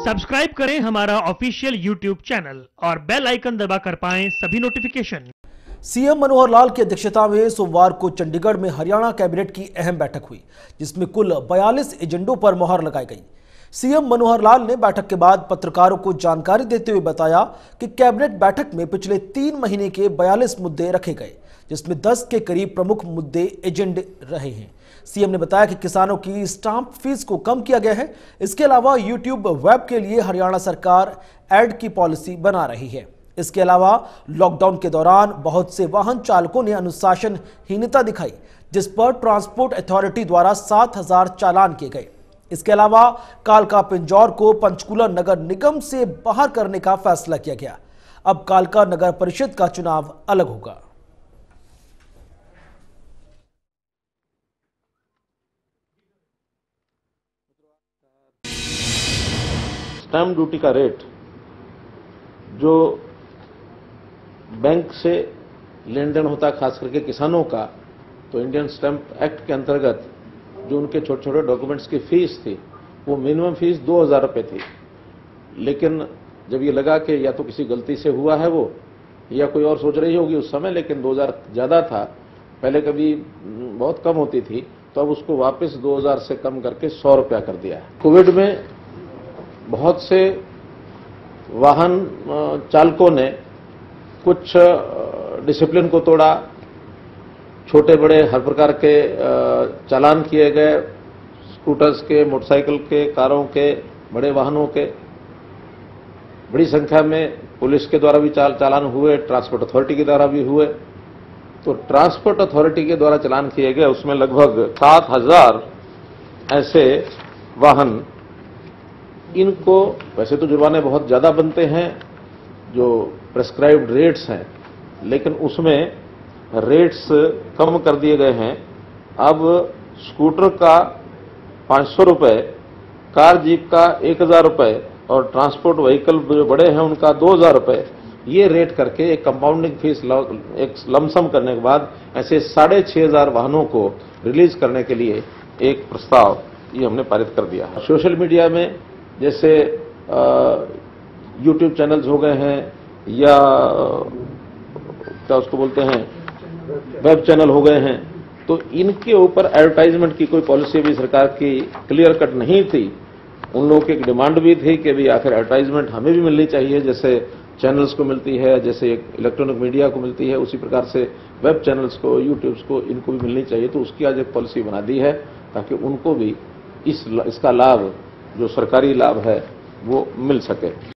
Subscribe करें हमारा official YouTube channel और बेल आइकन दबाकर पाएं सभी नोटिफिकेशन। सीएम मनोहर लाल की अध्यक्षता में सोमवार को चंडीगढ़ में हरियाणा कैबिनेट की अहम बैठक हुई, जिसमें कुल 42 एजेंडों पर मुहर लगाई गई। सीएम मनोहर लाल ने बैठक के बाद पत्रकारों को जानकारी देते हुए बताया कि कैबिनेट बैठक में पिछले 3 महीने के 42 मुद्दे रखे गए, जिसमें 10 के करीब प्रमुख मुद्दे एजेंडे रहे हैं। सीएम ने बताया कि किसानों की स्टाम्प फीस को कम किया गया है। इसके अलावा यूट्यूब वेब के लिए हरियाणा सरकार ऐड की पॉलिसी बना रही है। इसके अलावा लॉकडाउन के दौरान बहुत से वाहन चालकों ने अनुशासनहीनता दिखाई, जिस पर ट्रांसपोर्ट अथॉरिटी द्वारा 7000 चालान किए गए। इसके अलावा कालका पिंजौर को पंचकूला नगर निगम से बाहर करने का फैसला किया गया। अब कालका नगर परिषद का चुनाव अलग होगा। स्टैम्प ड्यूटी का रेट जो बैंक से लेन देन होता है, खास करके किसानों का, तो इंडियन स्टैम्प एक्ट के अंतर्गत जो उनके छोटे छोटे डॉक्यूमेंट्स की फीस थी वो मिनिमम फीस 2000 रुपये थी। लेकिन जब ये लगा कि या तो किसी गलती से हुआ है वो, या कोई और सोच रही होगी उस समय, लेकिन 2000 ज़्यादा था, पहले कभी बहुत कम होती थी, तो अब उसको वापस 2000 से कम करके 100 रुपया कर दिया है। कोविड में बहुत से वाहन चालकों ने कुछ डिसिप्लिन को तोड़ा, छोटे बड़े हर प्रकार के चालान किए गए, स्कूटर्स के, मोटरसाइकिल के, कारों के, बड़े वाहनों के। बड़ी संख्या में पुलिस के द्वारा भी चालान हुए, ट्रांसपोर्ट अथॉरिटी के द्वारा भी हुए। तो ट्रांसपोर्ट अथॉरिटी के द्वारा चालान किए गए उसमें लगभग 7000 ऐसे वाहन। इनको वैसे तो जुर्माने बहुत ज़्यादा बनते हैं, जो प्रेस्क्राइब्ड रेट्स हैं, लेकिन उसमें रेट्स कम कर दिए गए हैं। अब स्कूटर का 500 रुपये, कार जीप का 1000 रुपये और ट्रांसपोर्ट व्हीकल जो बड़े हैं उनका 2000 रुपये, ये रेट करके एक कंपाउंडिंग फीस एक लमसम करने के बाद ऐसे 6500 वाहनों को रिलीज करने के लिए एक प्रस्ताव ये हमने पारित कर दिया है। सोशल मीडिया में जैसे यूट्यूब चैनल्स हो गए हैं, या क्या उसको बोलते हैं, वेब चैनल हो गए हैं, तो इनके ऊपर एडवर्टाइजमेंट की कोई पॉलिसी भी सरकार की क्लियर कट नहीं थी। उन लोगों की एक डिमांड भी थी कि भी आखिर एडवर्टाइजमेंट हमें भी मिलनी चाहिए, जैसे चैनल्स को मिलती है, जैसे इलेक्ट्रॉनिक मीडिया को मिलती है, उसी प्रकार से वेब चैनल्स को, यूट्यूब्स को, इनको भी मिलनी चाहिए। तो उसकी आज एक पॉलिसी बना दी है ताकि उनको भी इसका लाभ, जो सरकारी लाभ है, वो मिल सके।